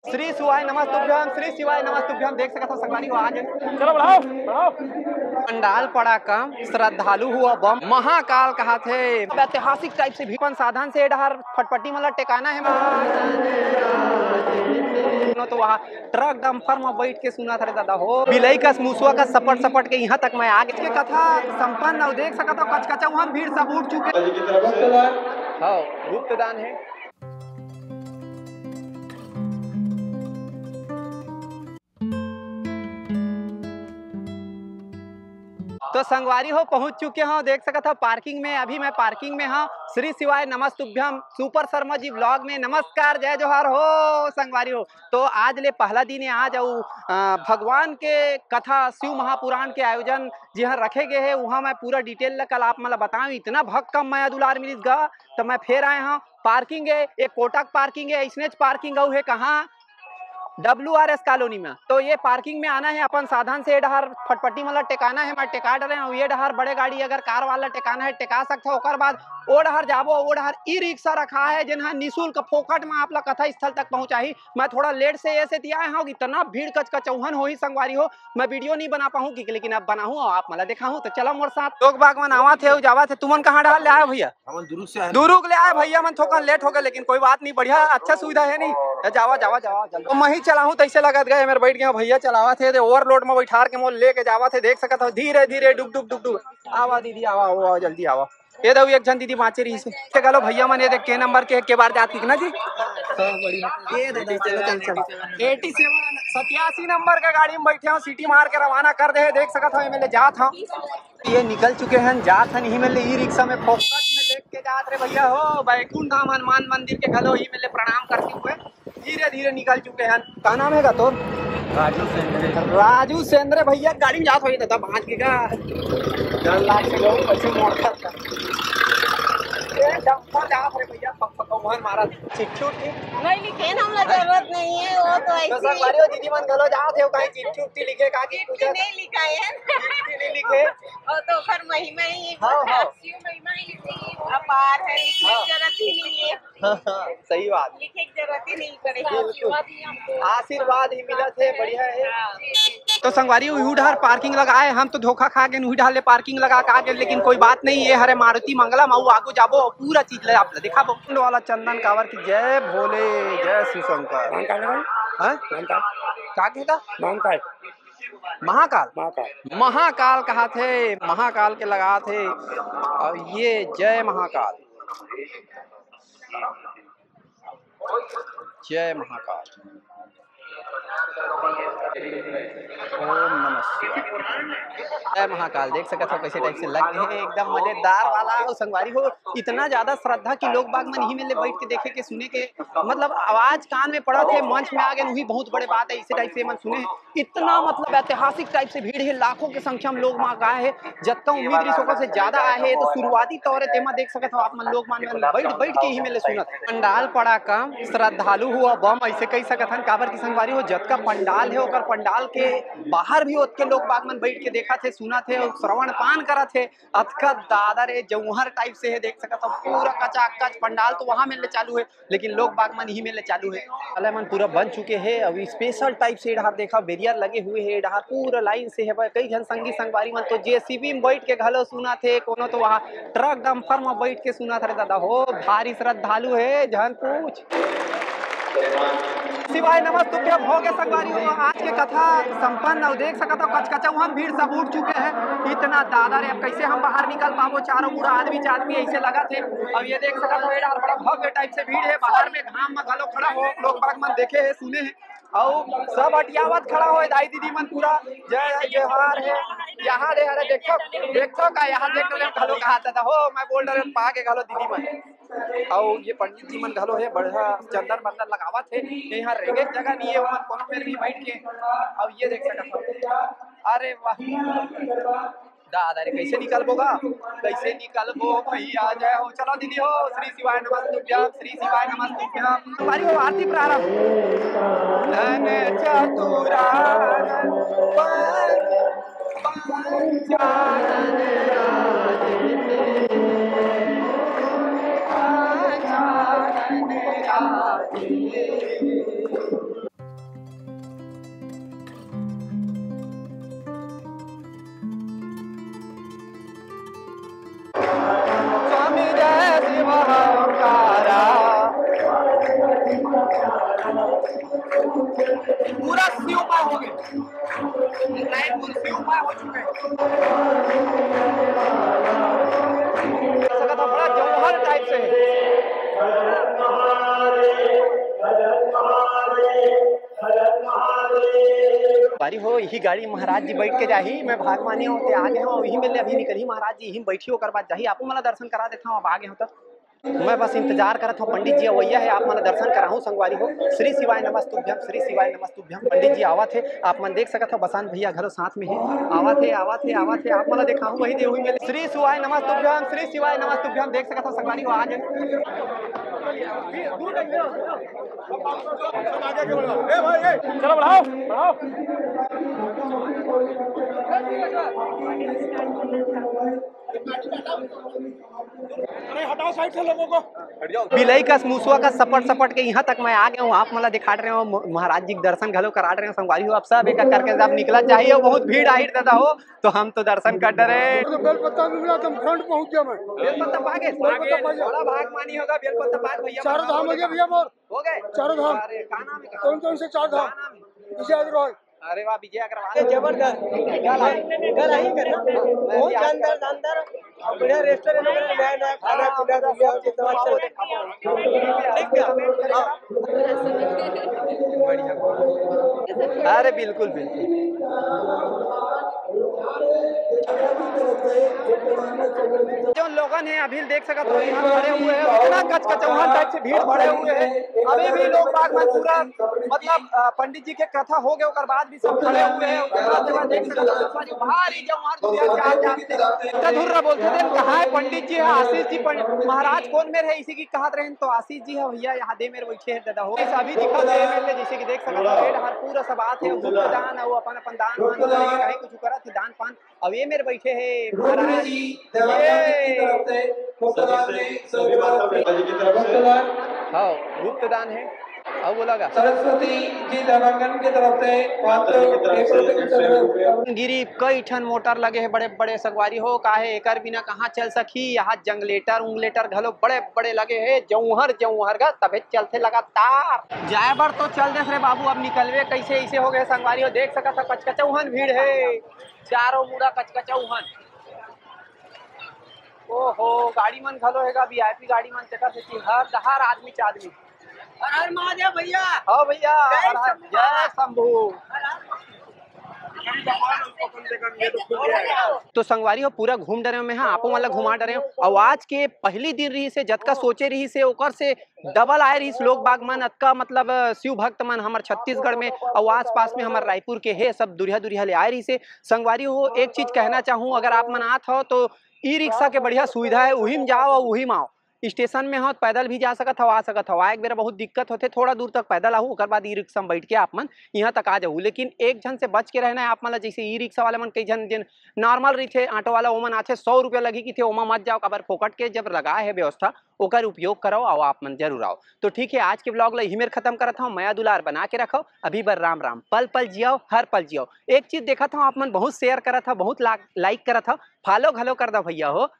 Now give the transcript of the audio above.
श्री शिवाय नमस्तुभ्यम, श्री शिवाय नमस्तुभ्यम। देख सकते हो संगवारी हो आज चलो बढ़ाओ बढ़ाओ। पंडाल पड़ा कम, श्रद्धालु हुआ बम, महाकाल कहा थे ऐतिहासिक टाइप से भीपन साधन से डहर फटपटी मतलब टेकाना है तो वहाँ ट्रक डंपर में बैठ के सुना था दादा हो बिलई का मूसुआ का सपट सपट के यहाँ तक मैं आगे के कथा संपन्न और देख सकता हूँ कचकचा वहाँ भीड़ सब उठ चुके। हाँ गुप्तदान है। तो संगवारी हो पहुंच चुके हो, देख सकते हो पार्किंग में। अभी मैं पार्किंग में हूँ। श्री शिवाय नमस्तुभ्यम सुपर शर्मा जी ब्लॉग में नमस्कार जय जोहार हो संगवारी हो। तो आज ले पहला दिन है आज और भगवान के कथा शिव महापुराण के आयोजन जहाँ रखे गए हैं वहाँ मैं पूरा डिटेल कल आप मतलब बताऊँ। इतना भक्त कम मैं दुलार मिलिस गा तो मैं फिर आए हूँ। पार्किंग है एक कोटक पार्किंग है, स्नेच पार्किंग है कहाँ WRS कॉलोनी में। तो ये पार्किंग में आना है अपन साधन से डहर फटपटी मतलब टेकाना है मैं टेका डरे हूँ। ये डहर बड़े गाड़ी अगर कार वाला टेकाना है टेका सकते हो। ओकर बाद ओ डहर जाबो ओ डहर ई रिक्शा रखा है जिन्हा निःशुल्क फोकट में आप लोग कथा स्थल तक पहुंचाही। मैं थोड़ा लेट से ऐसे दिया हूँ इतना भीड़ कचकचौहन हो ही संगवारी हो मैं वीडियो नहीं बना पाऊँ कि लेकिन अब बनाऊँ और आप मतलब देखा हूँ। तो चलो मोर साथ लोग बाग में आवा थे जावा थे। तुमन कहाँ डहर ले आए भैया? दुरुक ले आए भैया मन थोड़ा लेट हो गए लेकिन कोई बात नहीं बढ़िया अच्छा सुविधा है नहीं। जावा जावा जावा तो मैं ही चलाऊं तो ऐसे लगत गए मेरे बैठ गया भैया चलावा थे ओवरलोड में बैठार के मोल लेके जावा थे। देख सकत हो धीरे धीरे डुक डुक डुक डुक आवा दीदी आवा जल्दी आवा। ये दो एक जन दीदी बाँचे रही से गलो भैया मन ये देख के नंबर के बार जाती ना जी। ये दादा चलो चल चल 87 87 नंबर के गाड़ी में बैठे हूँ सिटी मार के रवाना कर दे। देख सकत हो एमएलए जात हूँ ये निकल चुके हैं जात हन ही मेले ई रिक्शा में फोकट में लेके जात रे भैया हो बैकुंठ धाम हनुमान मंदिर के घलो ही मेले प्रणाम करते हुए धीरे धीरे निकल चुके हैं। क्या नाम है तो राजू सेंद्रे भैया गाड़ी में जात हो दादा भाज के का डर लाग से गो पछे मोड़ ये डंपर जात रे भैया पकवान मारा चिट्ठी उठी नहीं लिखे ना हमरा जरूरत नहीं है वो तो ऐसे ही बारे दीदी मन गलो जात है कहीं चिट्ठी उठी लिखे का की पूछे नहीं लिखा है चिट्ठी नहीं लिखे और तो फिर महिमा ही हां शिव महिमा ही लिखी अपार है लिखने की जरूरत ही नहीं है। हां सही बात लिखने की जरूरत ही नहीं पड़ेगी आशीर्वाद ही मिला थे बढ़िया है। तो संगवारी उड़हर पार्किंग लगाए हम तो धोखा खा के उड़हर ले पार्किंग लगा का के लेकिन कोई बात नहीं है। हरे मारुति मंगला माऊ आगो जाबो पूरा चीज ले आप दिखाबो वाला चंदन कावर की जय भोले जय शिव शंकर। क्या कहता महाकाल महाकाल कहा थे महाकाल के लगा थे और ये जय महाकाल जय महाकाल ओम नमः शिवाय जय महाकाल। देख सकते हो कैसे टाइप से लग गए हैं एकदम मजेदार वाला और संगवारी हो इतना ज्यादा श्रद्धा कि लोग बाग मन ही में बैठ के देखे के सुने के मतलब आवाज कान में पड़ा थे मंच में आ गए वही बहुत बड़े बात है। इसी टाइप से मन सुने इतना मतलब ऐतिहासिक टाइप से भीड़ है लाखों की संख्या में लोग वहाँ आए हैं जत्ता उम्मीद रिसों से ज्यादा आए हैं। तो शुरुआती तौर तेमा देख सकते हो आप मन लोग मान बैठ बैठ के ही मेले सुनत पंडाल पड़ा कम श्रद्धालु हुआ बम ऐसे कही सकत हन काबर की संगवारी हो जत का पंडाल है ओकर पंडाल के बाहर भी ओत के लोग बाग मन बैठ के देखा थे सुना थे और श्रवण पान करा थे अतका दादा रे जौहर टाइप से है। देख सकत हो पूरा कचाकच पंडाल तो वहाँ मेले चालू है लेकिन लोग बाग मन ही मेले चालू है अले मन पूरा बन चुके हैं। अभी स्पेशल टाइप से डहार देखा बैरियर लगे हुए है डहार पूरा लाइन से है कई जन संगी संगवारी मन तो जेसीबी में बैठ के घलो सुना थे कोनो तो वहाँ ट्रक डंपर में बैठ के सुना था दादा हो भारी श्रद्धालु है जहन पूछ। शिवाय नमस्तुभ्यम हो गए संगवारी हो आज के कथा संपन्न और देख सकते हो कचकचा वहाँ भीड़ सब उठ चुके हैं इतना दादा रे अब कैसे हम बाहर निकल पाबो चारों पूरा आदमी ऐसे लगा थे। अब ये देख सकते हो यार बड़ा भव्य टाइप से भीड़ है बाहर में घाम में घलो खड़ा हो लोग बाग मन देखे है सुने हैं और सब अटियावत खड़ा हो दाई दीदी मन पूरा जय जयहार है यहाँ रे अरे देखो का यहाँ देख ले घलो कहा था हो मैं बोल रहा पा के घलो दीदी मन और ये पंडित जी मन घलो है बढ़िया चंदन बंदन लगावा थे यहाँ रेगे जगह नहीं है वहाँ कोनो में भी बैठ के। अब ये देख सकते अरे वाह दादा रे कैसे निकलबोगा कैसे निकलबो भैया जय हो चलो दीदी हो श्री शिवाय नमस्तुभ्यम श्री शिवाय नमस्तुभ्यम हमारी वो आरती प्रारंभ धन चतुरानन पंचानन राजे पूरा स्यू पाए हो गए, रायपुर स्यू पाए हो चुके हैं। ऐसा था बड़ा जौहर टाइप से है। बारी हो यही गाड़ी महाराज जी बैठ के जाही, मैं भागवानी होते आगे हूँ यही मिले अभी निकली महाराज जी यही बैठी होकर बात जाही आपको मला दर्शन करा देता हूँ। अब आगे हो तो मैं बस इंतजार करता हूँ, पंडित जी अवैया है आप मन दर्शन कराऊँ संगवारी हो। श्री शिवाय नमस्तुभ्यम, श्री शिवाय नमस्तुभ्यम। पंडित जी आवत है, आप मन देख सकत हो, बसंत भैया घरों साथ में है, आवत है आवत है आवत है, आप मन दिखाऊँ वही देवी में। श्री शिवाय नमस्तुभ्यम, श्री शिवाय नमस्तुभ्यम, देख सकत हो संगवारी हो आज चलो बढ़ाओ बढ़ाओ। अरे हटाओ साइड से लोगों को। बिलई का मूसुआ का सपट सपट के यहाँ तक मैं आ गया हूँ, आप मला दिखा रहे हो महाराज जी दर्शन घलो करा रहे हो संगवारी हो। आप सब एक एक करके जब निकला चाहिए, बहुत भीड़ आहिर दादा हो तो हम तो दर्शन कर डरे। बेलपत्ता भी मिला तुम फ्रंट पहुंच गया मैं। बेलपत्ता पागे बड़ा भाग मानी होगा बेलपत्ता पाग भैया। चारों धाम हो गया भैया मोर, हो गए चारों धाम। अरे का नाम है, कौन कौन से चार धाम? विजय रॉय। अरे वाह विजय अग्रवाल जबरदस्त कल आई करना बहुत शानदार शानदार बढ़िया रेस्टोरेंट में नया नया खाना पीना दुनिया के दवा चल बढ़िया। अरे बिल्कुल बिल्कुल जो लोगन है अभी देख सकते हो यहाँ खड़े हुए हैं, इतना कचकचौहन टाइप से भीड़ भरे हुए हैं। अभी भी लोग बागवान पूरा मतलब पंडित जी के कथा हो गए और बाद भी सब खड़े हुए हैं। देख सकते हो भारी जौहर धुर्रा बोलते थे कहाँ है पंडित जी है आशीष जी महाराज कौन मेरे है इसी की कहा रहे तो आशीष जी है भैया यहाँ दे मेरे वही है दादा हो अभी दिखा दे मेरे जैसे कि देख सकते हो हर पूरा सब आते हैं दान है वो अपन अपन दान कहीं कुछ करा थे दान पान। अब ये मेरे बैठे है महाराज हाँ गुप्त दान है। अब वो लगा सरस्वती जी देवांगन की तरफ से गिरी कई ठन मोटर लगे हैं बड़े बड़े सगवारी हो काहे एकर बिना कहाँ चल सकी। यहाँ जंगलेटर उंगलेटर घलो बड़े बड़े लगे हैं जौहर जौहर का तबे चलते लगातार जाए बर तो चल दे रे बाबू। अब निकलवे कैसे ऐसे हो गए संगवारी हो देख सका था कचकचौहन भीड़ है चारों मुड़ा कचकचौहन। ओहो गाड़ी मन घलो हैगा वीआईपी गाड़ी मन चका से हर आदमी च आदमी। हर महादेव भैया। हाँ भैया जय शंभू। तो संगवारी हो पूरा घूम डरे में आपो वाला घुमा डरे और आज के पहली दिन रही से जतका सोचे रही से ओकर से डबल आए रही लोग बाग मन अतका मतलब शिव भक्त मन हमार छत्तीसगढ़ में और आस पास में हमारे रायपुर के है सब दुरिया दुरिया ले आए रही से संगवारी हो। एक चीज कहना चाहूँ अगर आप मन आत हो तो ई रिक्शा के बढ़िया सुविधा है वही में जाओ और वही में आओ। स्टेशन में हो पैदल भी जा सकत हो आ सकत हो एक बेरा बहुत दिक्कत होते थोड़ा दूर तक पैदल आहू ओकर बाद ई रिक्शा में बैठ के आप मन यहाँ तक आ जाऊ। लेकिन एक जन से बच के रहना है आप मन जैसे ई रिक्शा वाले मन कई जन जिन नॉर्मल रही थे ऑटो वाला ओमन आथे 100 रुपया लगी कि थे ओमा मत जाओ कबर फोकट के जब लगाए है व्यवस्था ओकर उपयोग करो और आप मन जरूर आओ। तो ठीक है आज के ब्लॉग ला यही मेर खत्म करता हूँ। मया दुलार बना के रखो अभी बर राम राम पल पल जियो हर पल जियो। एक चीज देखा था आप मन बहुत शेयर करा था बहुत लाइक करा था फॉलो घलो कर दो भैया हो